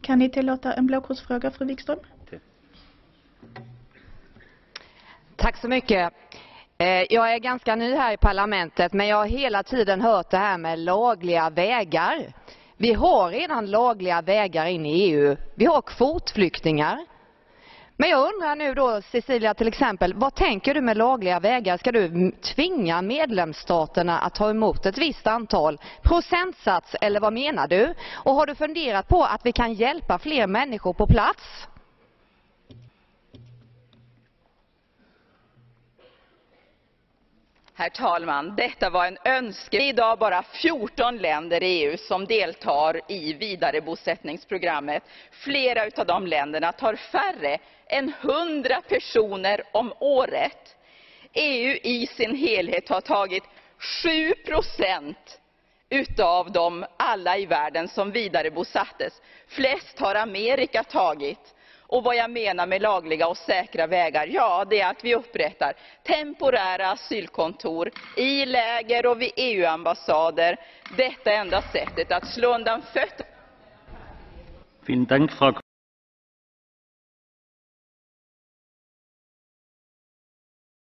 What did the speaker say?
Kan ni tillåta en blåkortsfråga, fru Wikström? Tack så mycket. Jag är ganska ny här i parlamentet, men jag har hela tiden hört det här med lagliga vägar. Vi har redan lagliga vägar in i EU. Vi har kvotflyktingar. Men jag undrar nu då, Cecilia till exempel, vad tänker du med lagliga vägar? Ska du tvinga medlemsstaterna att ta emot ett visst antal procentsats, eller vad menar du? Och har du funderat på att vi kan hjälpa fler människor på plats? Herr talman, detta var en önskan. Det är idag bara 14 länder i EU som deltar i vidarebosättningsprogrammet. Flera av de länderna tar färre än 100 personer om året. EU i sin helhet har tagit 7% utav dem alla i världen som vidarebosattes. Flest har Amerika tagit. Och vad jag menar med lagliga och säkra vägar, ja, det är att vi upprättar temporära asylkontor i läger och vid EU-ambassader. Detta är enda sättet att slå undan fötterna.